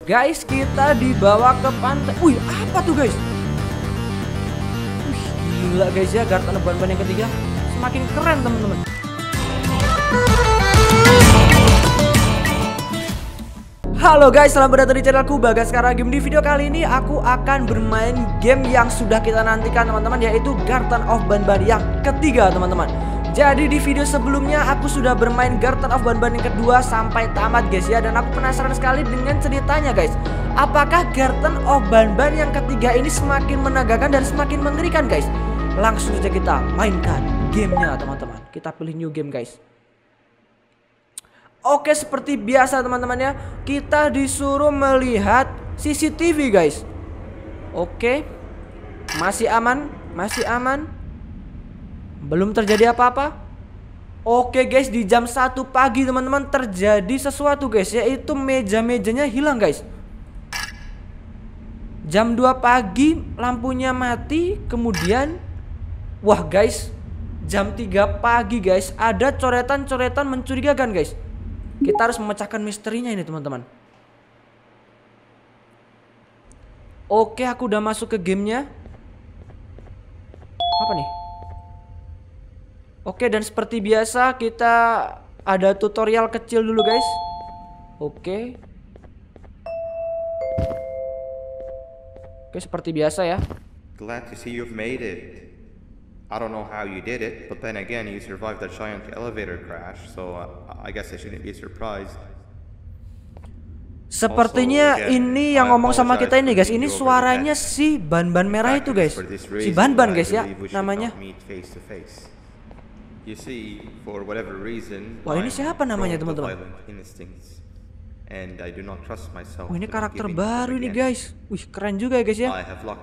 Guys, kita dibawa ke pantai. Wih, apa tuh guys? Wih, gila guys ya, Garden of Banban yang ketiga semakin keren teman-teman. Halo guys, selamat datang di channelku Bagaskara Game. Di video kali ini aku akan bermain game yang sudah kita nantikan teman-teman, yaitu Garden of Banban yang ketiga teman-teman. Jadi di video sebelumnya aku sudah bermain Garden of Banban yang kedua sampai tamat guys ya. Dan aku penasaran sekali dengan ceritanya guys. Apakah Garden of Banban yang ketiga ini semakin menegangkan dan semakin mengerikan guys? Langsung saja kita mainkan gamenya teman-teman. Kita pilih new game guys. Oke, seperti biasa teman-teman ya, kita disuruh melihat CCTV guys. Oke, masih aman, masih aman. Belum terjadi apa-apa. Oke guys, di jam 1 pagi teman-teman terjadi sesuatu guys, yaitu meja-mejanya hilang guys. Jam 2 pagi lampunya mati. Kemudian wah guys, jam 3 pagi guys ada coretan-coretan mencurigakan guys. Kita harus memecahkan misterinya ini teman-teman. Oke, aku udah masuk ke gamenya. Apa nih? Oke, dan seperti biasa kita ada tutorial kecil dulu guys. Oke. Oke, seperti biasa ya. Glad to see you've made it. I don't know how you did it, but then again, you survived that giant elevator crash, so I guess I shouldn't be surprised. Sepertinya ini yang ngomong sama kita ini guys, ini suaranya si Banban merah itu guys. Si Banban guys ya namanya. Wah, ini siapa namanya teman-teman? Oh, ini karakter baru nih guys. Wih, keren juga ya guys ya.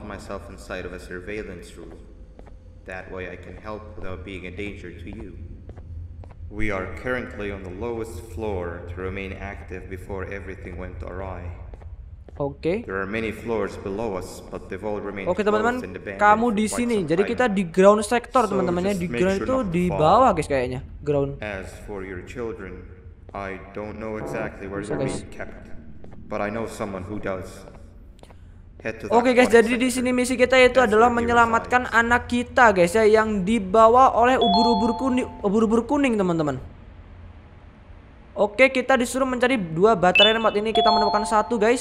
That way I can help without being a danger to you. We are currently on the lowest floor to remain active before everything went awry. Oke. There are many floors below us, but they've all remained Oke teman-teman, closed and abandoned kamu for di quite sini. some Jadi time. kita di ground sector So teman-teman ya. just Di make ground sure itu not to di fall. bawah guys kayaknya. Ground. As for your children, I don't know exactly where So, they're guys. being kept, but I know someone who does. Oke guys, jadi di sini misi kita itu adalah menyelamatkan anak kita guys ya, yang dibawa oleh ubur-ubur kuning teman-teman. Oke, kita disuruh mencari 2 baterai remote. Ini kita menemukan 1 guys.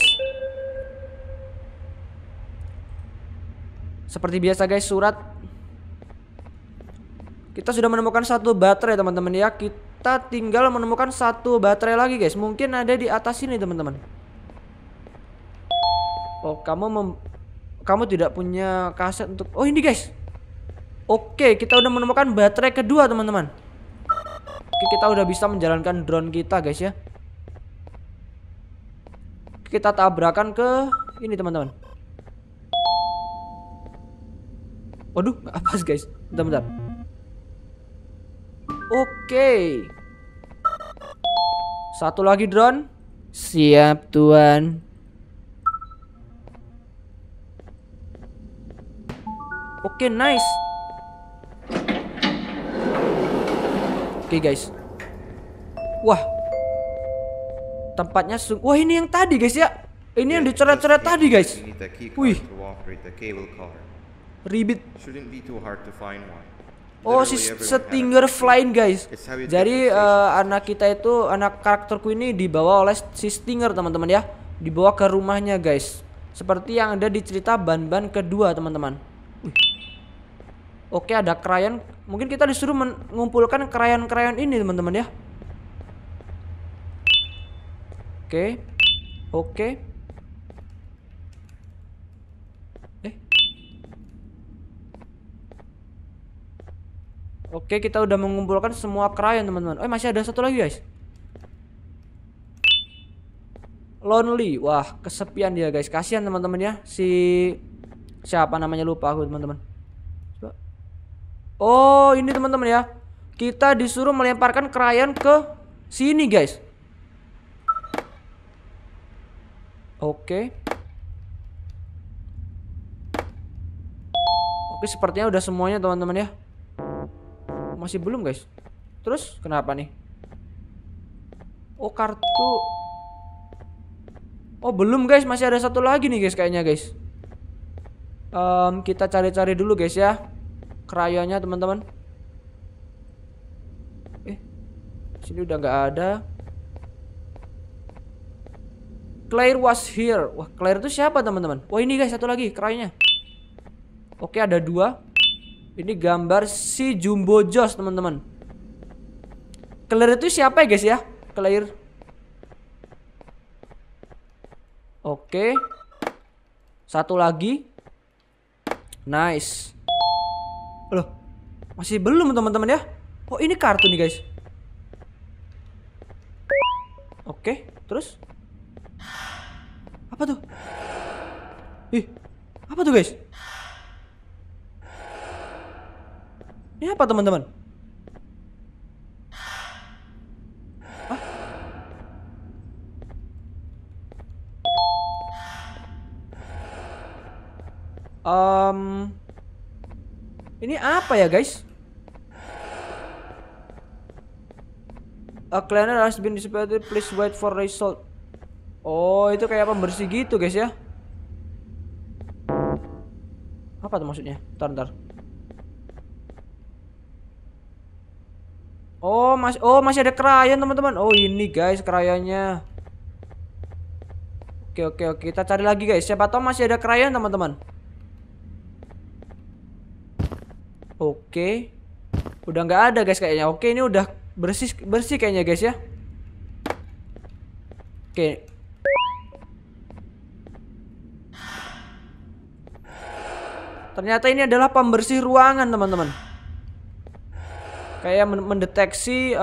Seperti biasa guys, surat. Kita sudah menemukan 1 baterai teman-teman ya. Kita tinggal menemukan 1 baterai lagi guys. Mungkin ada di atas sini teman-teman. Oh, kamu tidak punya kaset untuk... Oh, ini guys. Oke, kita udah menemukan baterai kedua teman-teman. Oke, kita udah bisa menjalankan drone kita guys ya. Kita tabrakan ke ini teman-teman. Waduh, apa guys? Bentar-bentar. Oke. 1 lagi drone. Siap tuan. Oke, nice. Oke guys. Wah, tempatnya wah, ini yang tadi guys ya. Ini yang dicoret-coret tadi guys. Wih, ribet. Oh, si Stinger Flying guys. Jadi anak kita itu, anak karakterku ini dibawa oleh si Stinger teman-teman ya. Dibawa ke rumahnya guys. Seperti yang ada di cerita Banban kedua teman-teman. Oke, ada krayon. Mungkin kita disuruh mengumpulkan krayon-krayon ini teman-teman ya. Oke. Oke. Oke, kita udah mengumpulkan semua krayon teman-teman. Oh, masih ada 1 lagi guys. Lonely. Wah, kesepian dia guys. Kasihan teman-teman ya. Siapa namanya, lupa aku teman-teman. Oh, ini teman-teman ya. Kita disuruh melemparkan krayon ke sini guys. Oke. Oke, sepertinya udah semuanya teman-teman ya. Masih belum guys. Terus kenapa nih? Oh, kartu. Oh belum guys, masih ada satu lagi nih guys kayaknya guys. Kita cari-cari dulu guys ya krayonnya teman-teman. Sini udah nggak ada. Claire was here. Wah, Claire itu siapa teman-teman? Wah, ini guys satu lagi krayonnya. Oke, ada 2. Ini gambar si Jumbo Josh teman-teman. Claire itu siapa ya guys ya? Claire. Oke. Satu lagi. Nice. Loh, masih belum teman-teman ya? Oh, ini kartu nih guys. Oke, terus? Apa tuh? Ih, apa tuh guys? Ini apa teman-teman? Ini apa ya guys? A cleaner has been dissipated, please wait for result. Oh, itu kayak pembersih gitu guys ya. Apa tuh maksudnya? Ntar. Oh, masih ada krayon teman-teman. Oh, ini guys krayonnya. Oke, kita cari lagi guys. Siapa tahu masih ada krayon teman-teman. Oke. Udah nggak ada guys kayaknya. Oke, ini udah bersih kayaknya guys ya. Oke. Ternyata ini adalah pembersih ruangan teman-teman. Kayak mendeteksi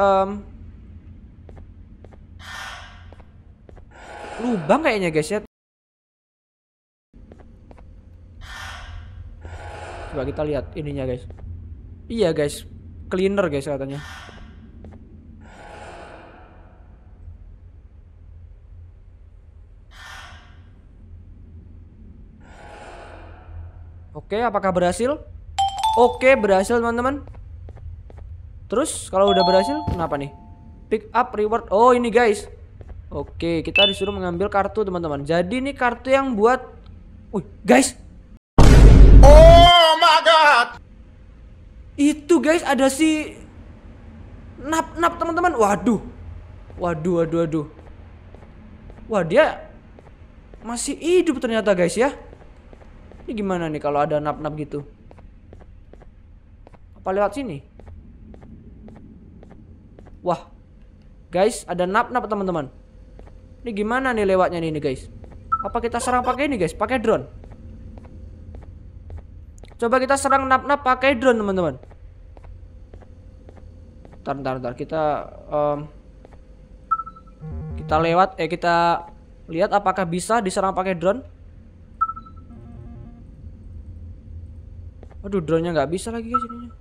lubang kayaknya guys ya. Coba kita lihat ininya guys. Iya guys, cleaner guys katanya. Oke, apakah berhasil? Oke, berhasil teman-teman. Terus kalau udah berhasil, kenapa nih? Pick up reward. Oh, ini guys. Oke, kita disuruh mengambil kartu teman-teman. Jadi ini kartu yang buat guys. Oh my god. Itu guys ada si Nap teman-teman. Waduh. Wah, dia masih hidup ternyata guys ya. Ini gimana nih kalau ada Nap gitu? Apa lewat sini? Wah. Guys, ada Nap teman-teman. Ini gimana nih lewatnya nih guys? Apa kita serang pakai ini guys? Pakai drone. Coba kita serang Nap pakai drone teman-teman. Ntar kita lewat kita lihat apakah bisa diserang pakai drone. Aduh, drone-nya nggak bisa lagi guys ininya.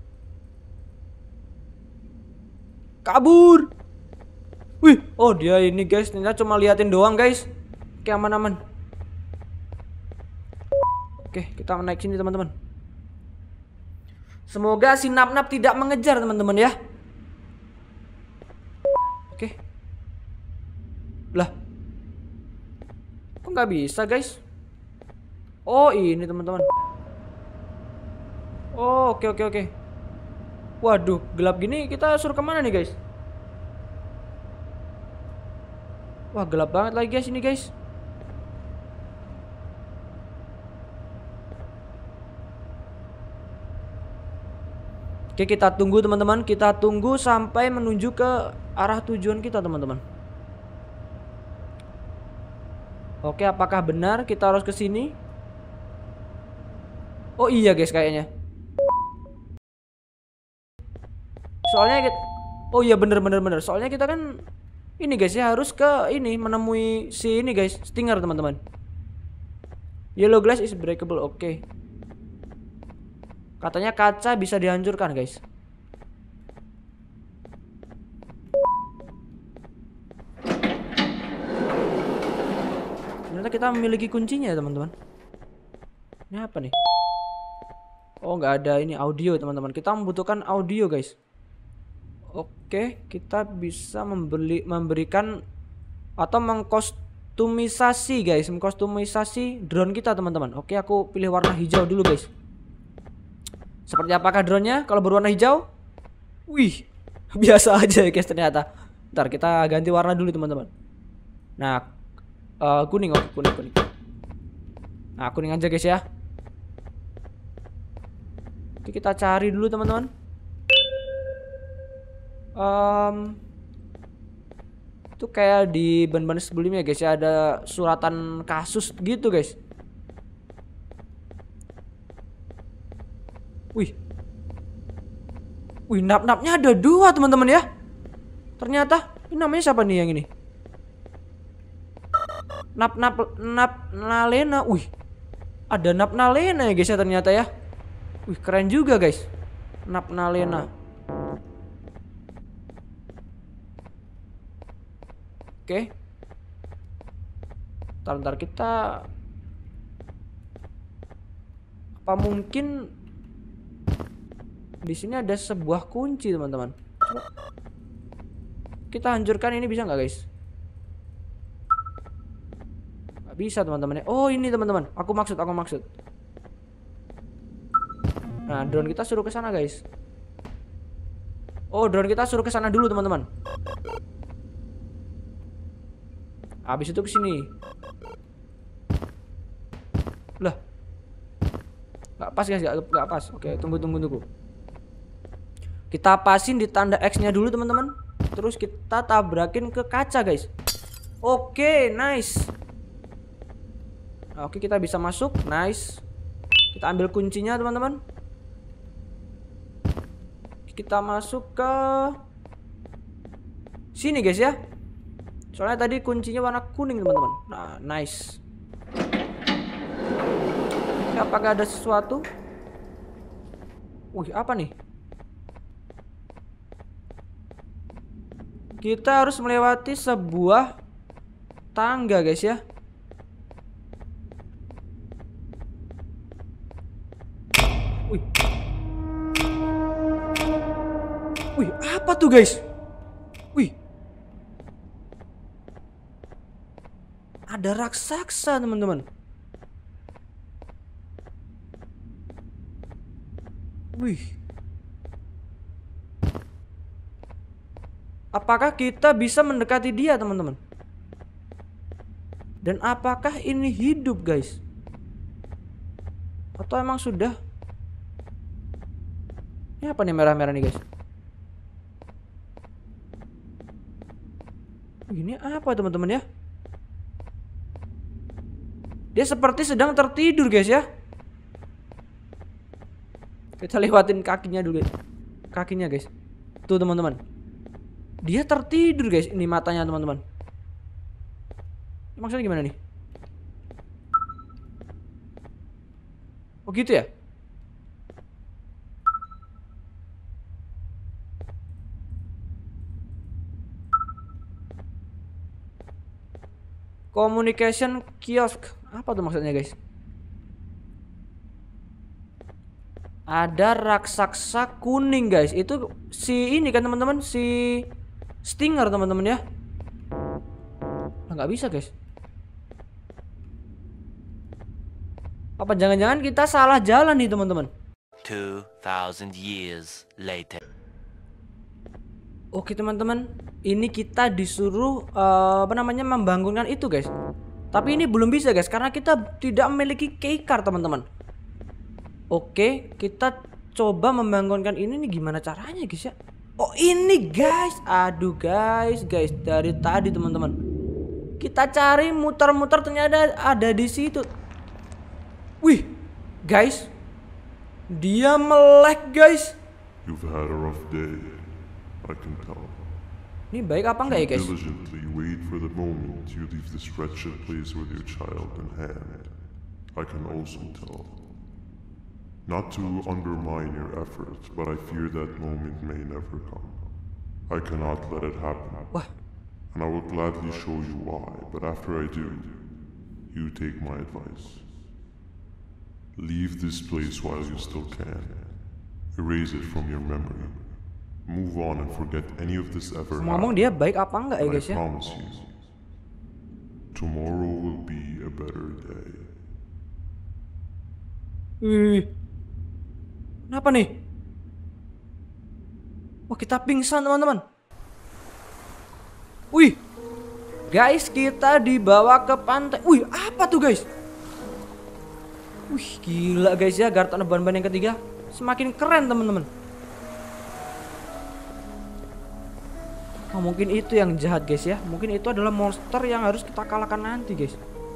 Kabur. Wih, oh dia ini guys, ternyata cuma liatin doang guys. Oke, aman. Oke, kita naik sini teman-teman. Semoga si Nap tidak mengejar teman-teman ya. Oke. Lah, kok nggak bisa guys? Oh ini teman-teman. Oh oke. Waduh, gelap gini kita suruh kemana nih guys? Wah, gelap banget lagi guys ini guys. Oke, kita tunggu teman-teman. Kita tunggu sampai menuju ke arah tujuan kita teman-teman. Oke, apakah benar kita harus ke sini? Oh iya guys kayaknya. Soalnya oh iya bener. Soalnya kita kan ini guys ya harus ke ini menemui si ini guys, Stinger teman-teman. Yellow glass is breakable. Oke. Katanya kaca bisa dihancurkan guys. Ternyata kita memiliki kuncinya ya teman-teman. Ini apa nih? Oh nggak ada ini audio teman-teman. Kita membutuhkan audio guys. Oke, kita bisa memberikan atau mengkustomisasi guys, mengkustomisasi drone kita teman-teman. Oke, aku pilih warna hijau dulu guys. Seperti apakah drone-nya kalau berwarna hijau? Wih, biasa aja ya guys ternyata. Ntar kita ganti warna dulu teman-teman. Nah, kuning, oke, kuning. Nah, kuning aja guys ya. Oke, kita cari dulu teman-teman. Itu kayak di ban-ban sebelumnya guys ya, ada suratan kasus gitu guys. Wih, nap-napnya ada 2 teman-teman ya. Ternyata ini namanya siapa nih yang ini? Nap Nalena. Wih, ada Nap Nalena ya guys ya ternyata ya. Wih, keren juga guys, Nap Nalena. Oke. Ntar kita, apa mungkin di sini ada sebuah kunci teman-teman. Kita hancurkan ini, bisa nggak guys? Nggak bisa teman-teman ya. Oh ini teman-teman, aku maksud. Nah, drone kita suruh ke sana guys. Oh, drone kita suruh ke sana dulu teman-teman. Habis itu ke sini. Lah. Nggak pas guys, nggak pas. Oke, tunggu. Kita pasin di tanda X-nya dulu teman-teman. Terus kita tabrakin ke kaca guys. Oke, nice. Nah, oke, kita bisa masuk. Nice. Kita ambil kuncinya teman-teman. Kita masuk ke sini guys ya. Soalnya tadi kuncinya warna kuning teman-teman. Nah, nice. Apakah ada sesuatu? Wih, apa nih? Kita harus melewati sebuah tangga guys ya. Wih, apa tuh guys? Wih, ada raksasa teman-teman. Wih, apakah kita bisa mendekati dia teman-teman? Dan apakah ini hidup guys? Atau emang sudah? Ini apa nih merah-merah nih guys? Ini apa teman-teman ya? Dia seperti sedang tertidur guys ya. Kita lewatin kakinya dulu. Kakinya guys. Tuh teman-teman. Dia tertidur guys. Ini matanya teman-teman. Maksudnya gimana nih? Oh gitu ya? Communication kiosk. Apa tuh maksudnya guys? Ada raksasa kuning guys. Itu si ini kan teman-teman, si Stinger teman-teman ya. Nggak bisa guys. Apa jangan-jangan kita salah jalan nih teman-teman? 2000 years later. Oke teman-teman, ini kita disuruh membangunkan itu guys. Tapi ini belum bisa guys, karena kita tidak memiliki keycard teman-teman. Oke, kita coba membangunkan ini nih, gimana caranya guys ya? Oh ini guys, aduh guys, dari tadi teman-teman kita cari muter-muter ternyata ada di situ. Wih, guys, dia melek guys. You've had a rough day, I can tell. Ini baik apa enggak ya guys? Diligently wait for the moment you leave this wretched place with your child in hand. I can also tell. Not to undermine your efforts, but I fear that moment may never come. I cannot let it happen. Wah. And I will gladly show you why, but after I do, you take my advice. Leave this place while you still can. Erase it from your memory. Move on and forget any of this ever Ngomong happened. dia baik apa enggak ya And guys I ya? promise you, tomorrow will be a better day. Kenapa nih? Wah, kita pingsan teman-teman. Wih, guys, kita dibawa ke pantai. Wih, apa tuh guys? Wih, gila guys ya, Garten of Banban yang ketiga semakin keren teman-teman. Oh, mungkin itu yang jahat guys ya. Mungkin itu adalah monster yang harus kita kalahkan nanti guys.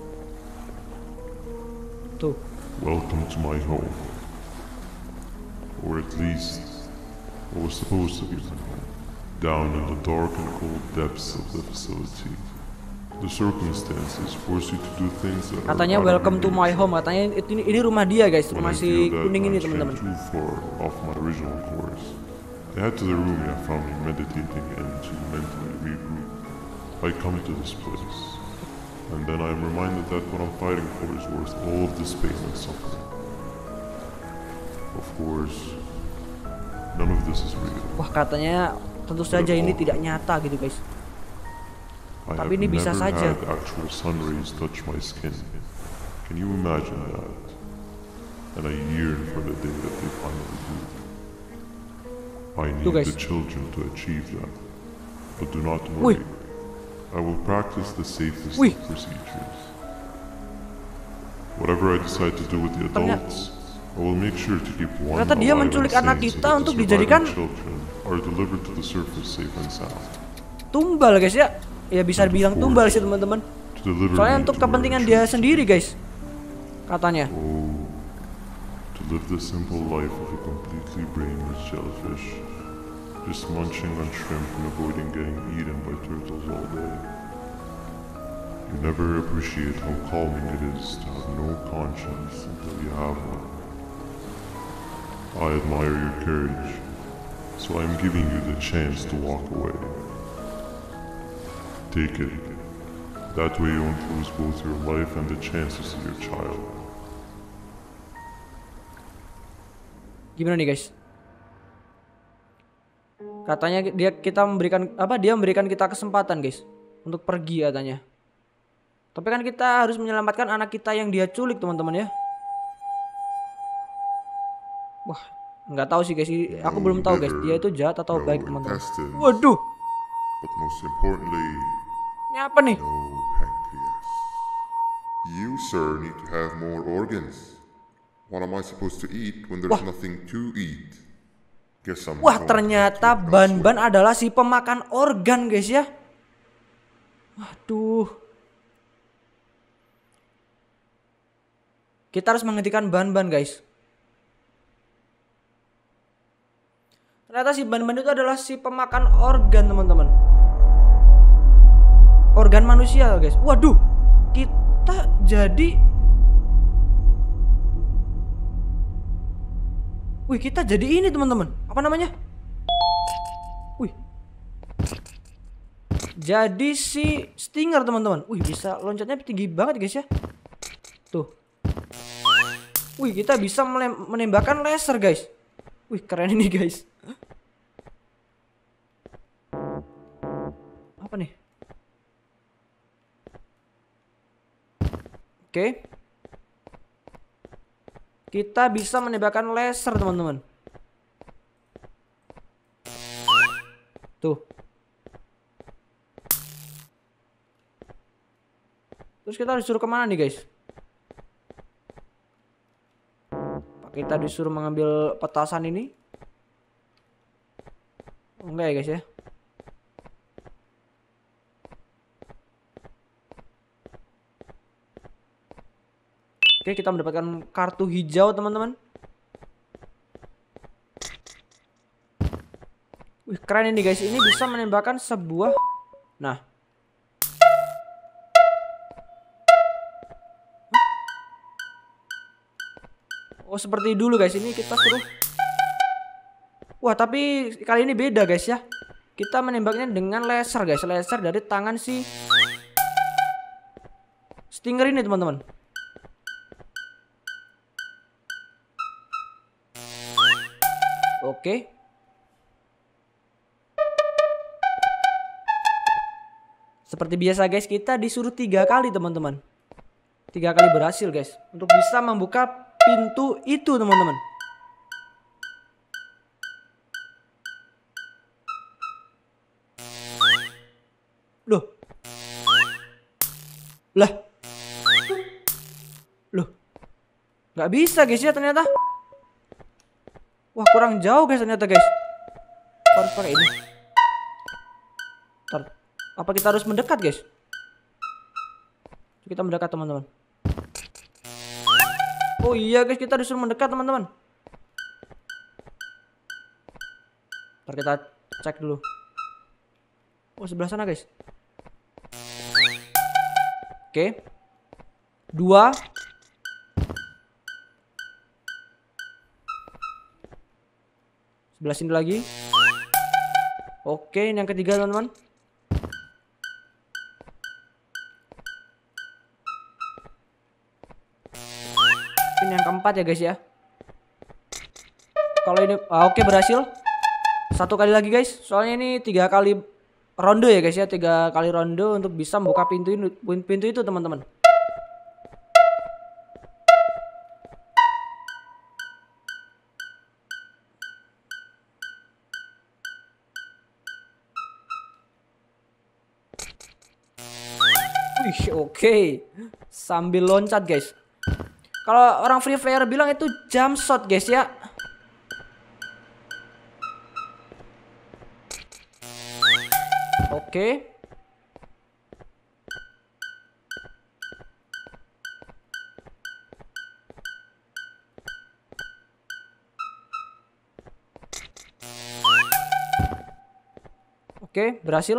Tuh. Welcome to my home. Or at least, what was supposed to be my home. Down in the dark and cold depths of the facility. The circumstances force you to do things that Katanya are welcome to my home. Katanya ini rumah dia guys, rumah si kuning ini teman-teman. Too far off my original course. I head to the room I found me meditating in to mentally regroup. I come to this place, and then I am reminded that what I'm fighting for is worth all of this pain and suffering. Of course, none of this is real. Wah, katanya tentu saja ini tidak nyata gitu guys. Tapi ini bisa saja. Had actual sun rays touch my skin. Can you imagine that? And I yearn for the day that they finally do. I need the children to achieve that. But do not worry. I will practice the safest of procedures. Whatever I decide to do with the adults, I will make sure to keep one Ternyata dia menculik anak kita untuk dijadikan are delivered to the surface safe and sound. Tumbal guys ya. Ya bisa dibilang tumbal sih teman-teman. Soalnya untuk kepentingan dia sendiri guys. Katanya. Oh, to live the simple life of a completely brainless shellfish, just munching on shrimp and avoiding getting eaten by turtles all day. You never appreciate how calming it is to have no conscience until you have one. I admire your courage, so I am giving you the chance to walk away. Take it. That way you won't lose both your life and the chances of your child. Gimana nih guys? Katanya dia memberikan kita kesempatan guys untuk pergi katanya. Tapi kan kita harus menyelamatkan anak kita yang dia culik teman-teman ya. Wah, nggak tahu sih guys. Aku belum tahu guys dia itu jahat atau baik teman-teman. Waduh. But most importantly, ini apa nih? no pancreas. You, sir, need to have more organs. What am I supposed to eat when there's nothing to eat? Guess I'm Wah, going ternyata to eat Banban adalah si pemakan organ guys ya. Waduh. Kita harus menghentikan Banban guys. Ternyata si Banban itu adalah si pemakan organ teman-teman. Organ manusia guys. Waduh. Kita jadi Wih, kita jadi ini teman-teman. Apa namanya? Wih. Jadi si Stinger teman-teman. Wih, bisa loncatnya tinggi banget guys ya. Tuh. Wih, kita bisa menembakkan laser guys. Wih, keren ini guys. Apa nih? Oke. Kita bisa menembakkan laser teman-teman. Tuh. Terus kita disuruh kemana nih guys? Kita disuruh mengambil petasan ini. Enggak ya guys ya. Oke, kita mendapatkan kartu hijau teman-teman. Wih, keren ini guys. Ini bisa menembakkan sebuah. Nah. Oh, seperti dulu guys. Ini kita suruh. Wah, tapi kali ini beda guys ya. Kita menembaknya dengan laser guys. Laser dari tangan si Stinger ini teman-teman. Oke. Seperti biasa guys, kita disuruh 3 kali teman-teman. 3 kali berhasil guys untuk bisa membuka pintu itu teman-teman. Loh. Lah. Loh. Nggak bisa guys ya ternyata. Wah, kurang jauh guys ternyata guys. Harus pakai ini. Ntar. Apa kita harus mendekat guys? Kita mendekat teman-teman. Oh iya guys, kita disuruh mendekat teman-teman. Ntar kita cek dulu. Oh, sebelah sana guys. Oke. 2. Sebelah sini lagi. Oke, ini yang ketiga teman-teman. Ini yang keempat ya guys ya. Kalau ini oke, berhasil. 1 kali lagi guys. Soalnya ini 3 kali ronde ya guys ya. 3 kali ronde untuk bisa membuka pintu itu teman-teman. Wih, oke. Sambil loncat guys. Kalau orang Free Fire bilang itu jump shot guys ya. Oke. Oke, berhasil.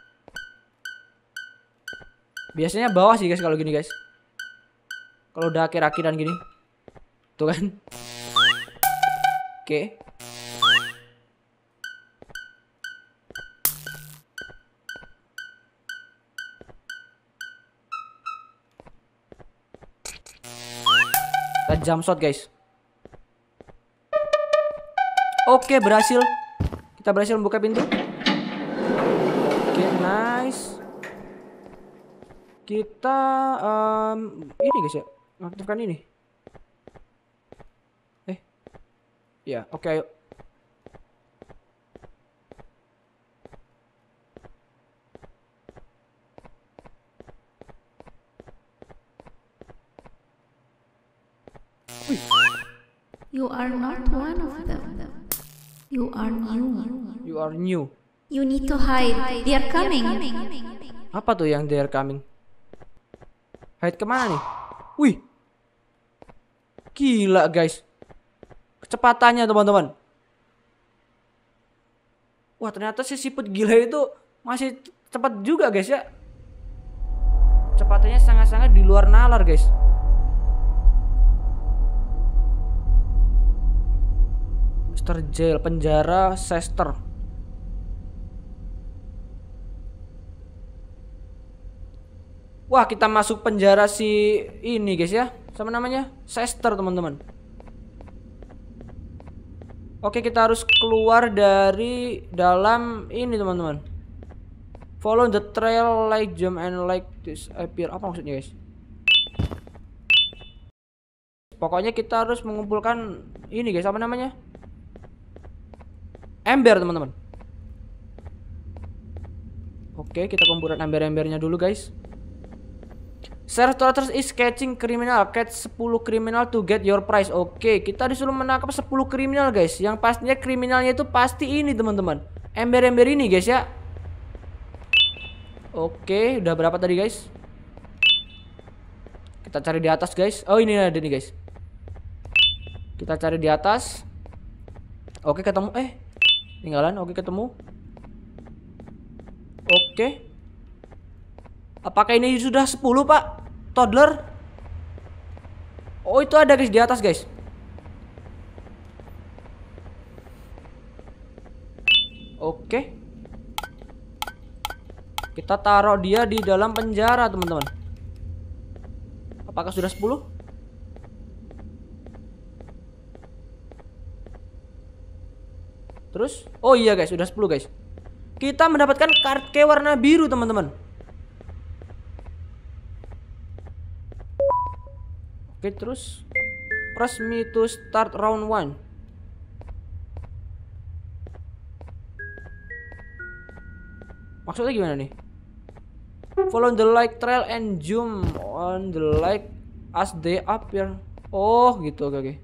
Biasanya bawah sih guys kalau gini guys. Kalau udah akhir-akhiran gini. Tuh kan. Oke. Kita jump shot guys. Oke, berhasil. Kita berhasil membuka pintu. Oke, nice. Kita ini guys ya, aktifkan ini. Ya, oke, ayo. You are not one of them. You are new. You are new. You need to hide. They are coming. Apa tuh yang they are coming? Hide kemana nih? Wih, gila guys, kecepatannya teman-teman. Wah, ternyata si siput gila itu masih cepat juga guys ya. Kecepatannya sangat-sangat di luar nalar guys. Mr. Jail, penjara Chester. Wah, kita masuk penjara si ini guys ya. Sama namanya Chester teman-teman. Oke, kita harus keluar dari dalam ini teman-teman. Follow the trail like jump and like disappear. Apa maksudnya guys? Pokoknya kita harus mengumpulkan ini guys, apa namanya? Ember teman-teman. Oke, kita kumpulkan ember-embernya dulu guys. Sheriff Trotters is catching criminal. Catch 10 criminal to get your prize. Oke, kita disuruh menangkap 10 kriminal guys. Yang pastinya kriminalnya itu pasti ini teman-teman. Ember-ember ini guys ya. Oke, udah berapa tadi guys? Kita cari di atas guys. Oh, ini ada nih guys. Kita cari di atas. Oke, ketemu. Tinggalan. Oke, ketemu. Oke. Apakah ini sudah 10 pak? Toddler? Oh, itu ada guys di atas guys. Oke. Kita taruh dia di dalam penjara teman-teman. Apakah sudah 10? Terus? Oh iya guys, sudah 10 guys. Kita mendapatkan card key warna biru teman-teman. Oke, terus press me to start round 1. Maksudnya gimana nih? Follow the light trail and zoom on the light as they appear. Oh gitu, oke.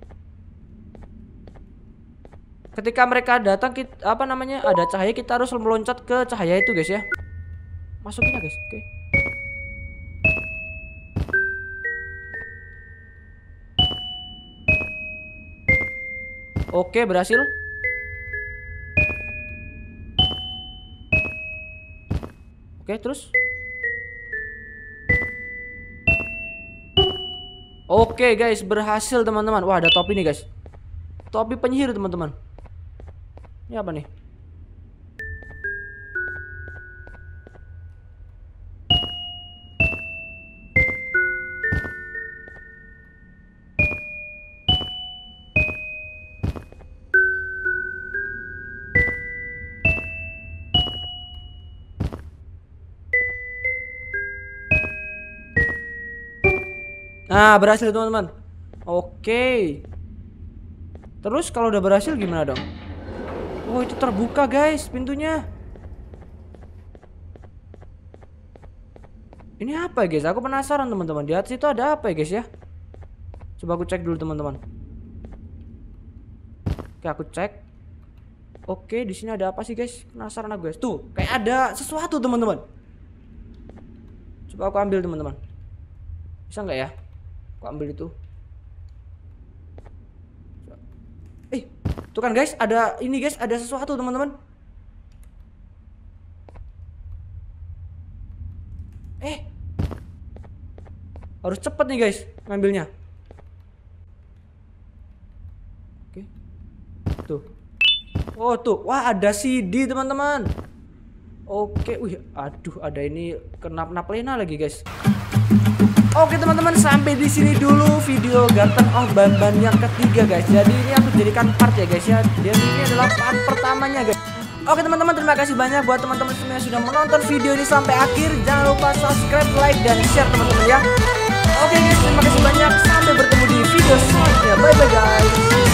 Ketika mereka datang, kita, ada cahaya, kita harus meloncat ke cahaya itu guys ya. Masukin ya guys, oke. Oke, berhasil. Oke, terus. Oke guys, berhasil teman-teman. Wah, ada topi nih guys. Topi penyihir teman-teman. Ini apa nih? Nah, berhasil teman-teman. Oke. Terus kalau udah berhasil gimana dong? Oh, itu terbuka guys pintunya. Ini apa ya guys? Aku penasaran teman-teman. Di atas itu ada apa ya guys ya? Coba aku cek dulu teman-teman. Oke, aku cek. Oke, di sini ada apa sih guys? Penasaran aku guys. Tuh, kayak ada sesuatu teman-teman. Coba aku ambil teman-teman. Bisa nggak ya? Aku ambil itu. Tuh kan guys, ada ini guys, ada sesuatu teman-teman. Harus cepet nih guys ngambilnya. Oke. Tuh. Oh tuh, wah ada CD teman-teman. Oke, wih, aduh ada ini kenap-nap Lena lagi guys. Oke teman-teman, sampai di sini dulu video Garten of Banban yang ketiga guys. Jadi ini aku jadikan part ya guys ya. Dan ini adalah part pertamanya guys. Oke teman-teman, terima kasih banyak buat teman-teman semua yang sudah menonton video ini sampai akhir. Jangan lupa subscribe, like, dan share teman-teman ya. Oke guys, terima kasih banyak. Sampai bertemu di video selanjutnya. Bye bye guys.